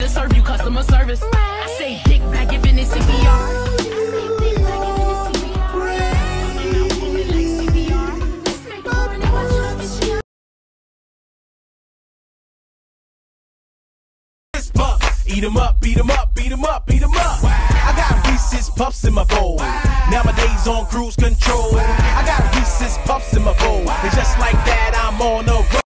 to serve you customer service. I say dick back giving it CPR. Eat 'em up, beat 'em up, beat 'em up, beat 'em up. I got Reese's Puffs in my bowl. Nowadays on cruise control. I got Reese's Puffs in my bowl. And just like that, I'm on the road.